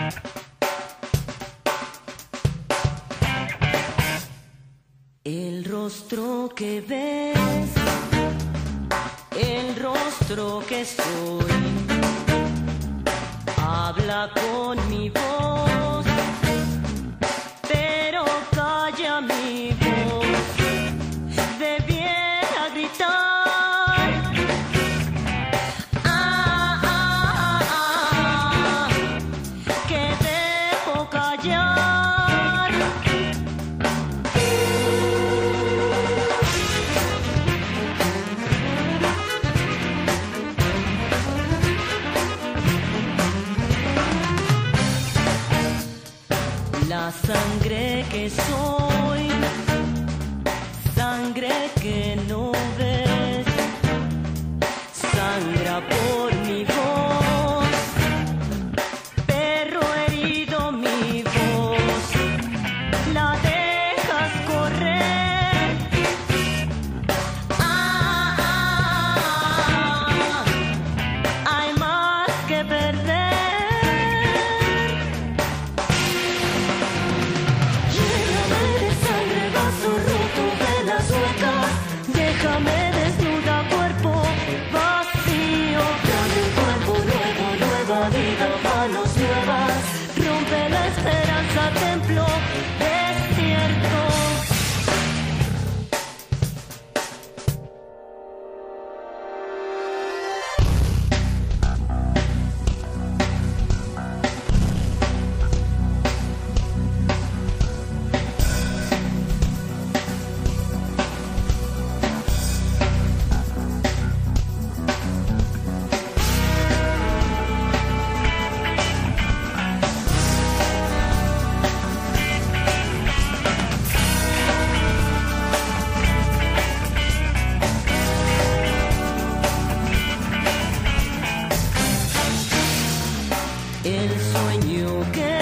El rostro que ves, el rostro que soy, habla con mi voz, pero calla mi voz. Debiera gritar, ah, ah, ah, que debo callar. La sangre que soy, sangre que no ves, sangra por mi voz, perro herido mi voz, la dejas correr, ah, ah, ah, hay más que perder. Déjame desnuda, cuerpo vacío. Dame un cuerpo nuevo, nueva vida, manos nuevas. Rompe la esperanza, templo desierto. El sueño que